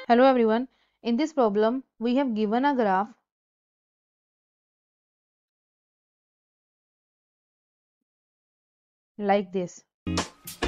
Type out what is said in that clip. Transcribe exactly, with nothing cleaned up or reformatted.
Hello everyone. In this problem, we have given a graph like this.